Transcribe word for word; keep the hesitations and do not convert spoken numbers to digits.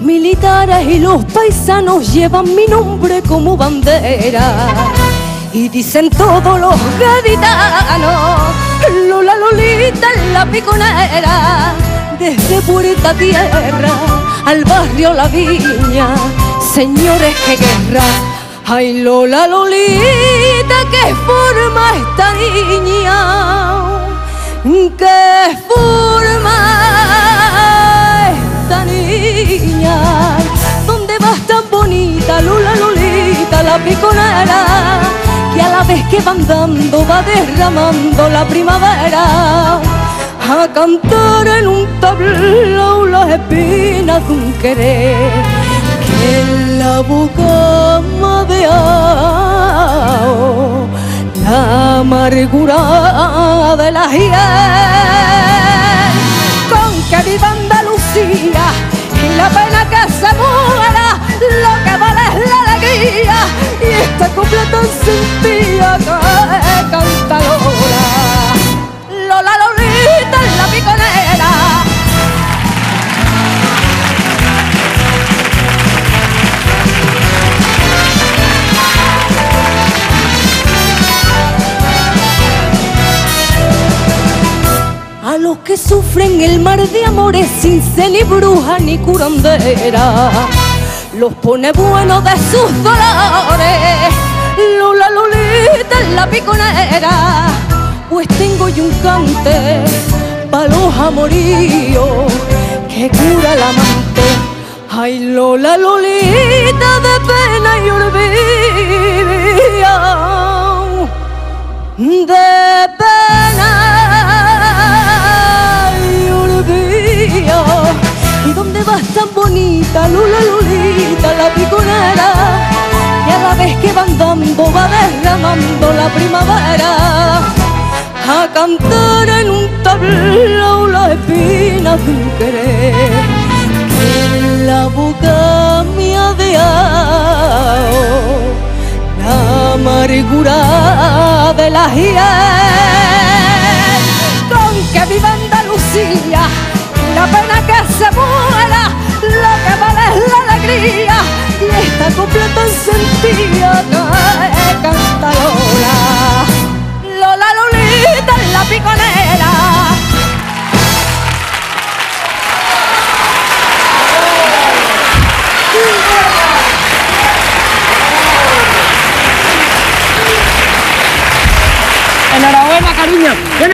militares y los paisanos llevan mi nombre como bandera. Y dicen todos los gaditanos, Lola Lolita en la piconera. Desde Puerta Tierra al barrio La Viña, señores, qué guerra. Ay, Lola Lolita, qué forma esta niña, qué forma esta niña. ¿Dónde vas tan bonita, Lola Lolita, la piconera? Que a la vez que van dando va derramando la primavera. A cantar en un tablao las espinas de un querer que en la boca me ha dejado la amargura de la hiel. Con que viva Andalucía y la pena que se muera, lo que vale es la alegría y esta copla tan sentida que canta Lola. Lola Lolita en la piconera. A los que sufren el mar de amores sin ser ni bruja ni curandera, los pone buenos de sus dolores. Lola Lolita en la piconera. Pues tengo yo un cante pa' los amoríos que cura el amante. Ay, Lola Lolita de pena y olvido, de pena y olvido. ¿Y dónde vas tan bonita, Lola Lolita, la piconera? Y a la vez que van dando va derramando la primavera. A cantar en un tablao las espinas de un querer que en la boca me ha dejado la amargura de la hiel. Con que viva Andalucía, la pena que se muera, lo que vale es la alegría y esta copla tan sentida que canta Lola. Lola Lolita en la piconera. Enhorabuena, cariño.